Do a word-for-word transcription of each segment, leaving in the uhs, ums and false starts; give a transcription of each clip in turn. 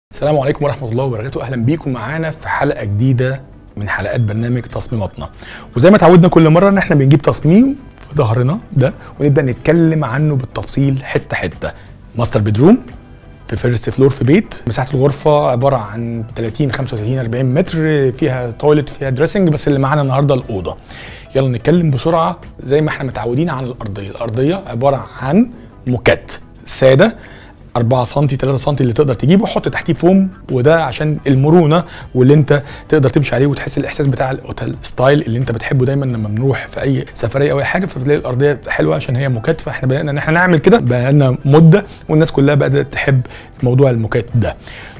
السلام عليكم ورحمة الله وبركاته. أهلا بيكم معانا في حلقة جديدة من حلقات برنامج تصميماتنا. وزي ما اتعودنا كل مرة ان احنا بنجيب تصميم في ظهرنا ده ونبدأ نتكلم عنه بالتفصيل حتة حتة. ماستر بيدروم في فيرست فلور في بيت، مساحة الغرفة عبارة عن ثلاثين خمسة وثلاثين أربعين متر، فيها تويلت فيها دريسنج، بس اللي معانا النهارده الأوضة. يلا نتكلم بسرعة زي ما احنا متعودين عن الأرضية. الأرضية عبارة عن موكات سادة أربعة سنتي ثلاثة سنتي اللي تقدر تجيبه، حط تحتيه فوم، وده عشان المرونه واللي انت تقدر تمشي عليه وتحس الاحساس بتاع الاوتيل ستايل اللي انت بتحبه دايما لما بنروح في اي سفريه او اي حاجه، فبتلاقي الارضيه حلوه عشان هي موكات. فاحنا بدانا ان احنا نعمل كده بقالنا مده، والناس كلها بدات تحب موضوع الموكات ده.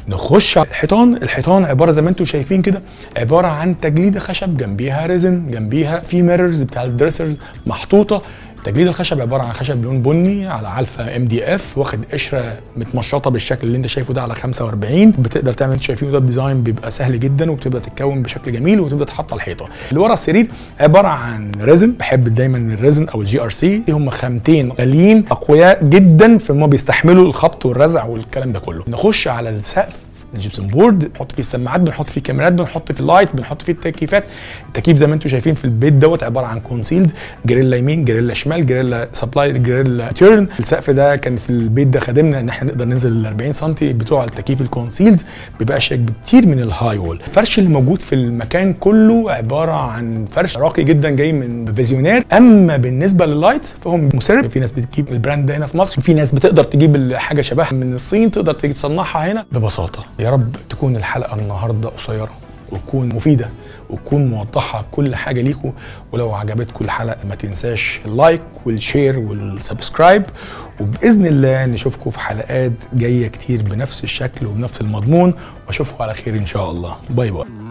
نخش على الحيطان. الحيطان عباره زي ما انتم شايفين كده، عباره عن تجليده خشب، جنبيها ريزن، جنبيها في ميررز بتاع الدريسرز محطوطه. تجليد الخشب عباره عن خشب لون بني على علفه ام دي اف، واخد قشره متمشطه بالشكل اللي انت شايفه ده على خمسة وأربعين. بتقدر تعمل انت شايفينه ده بديزاين بيبقى سهل جدا، وبتبدا تتكون بشكل جميل وتبدا تحط على الحيطه. اللي ورا السرير عباره عن ريزن. بحب دايما الريزن او الجي ار سي، هم خامتين غاليين اقوياء جدا في ان هم بيستحملوا الخبط والرزع والكلام ده كله. نخش على السقف. الجبسون بورد بنحط فيه السماعات، بنحط فيه كاميرات، بنحط فيه اللايت، بنحط فيه التكييفات. التكييف زي ما انتم شايفين في البيت دوت عباره عن كونسيلد، جريلا يمين جريلا شمال جريلا سبلاي جريلا تيرن. السقف ده كان في البيت ده خدمنا ان احنا نقدر ننزل ال أربعين سنتي بتوع التكييف الكونسيلد، بيبقى اشيك بكتير من الهاي وول. الفرش اللي موجود في المكان كله عباره عن فرش راقي جدا جاي من فيزيونير. اما بالنسبه لللايت فهم مسرب. في ناس بتجيب البراند ده هنا في مصر، في ناس بتقدر تجيب حاجه شبهها من الصين تقدر تيجي تصنعها هنا ببساطه. يا رب تكون الحلقة النهاردة قصيرة وتكون مفيدة وتكون موضحة كل حاجة ليكم. ولو عجبتكم الحلقة ما تنساش اللايك والشير والسبسكرايب، وبإذن الله نشوفكم في حلقات جاية كتير بنفس الشكل وبنفس المضمون، واشوفكم على خير إن شاء الله. باي باي.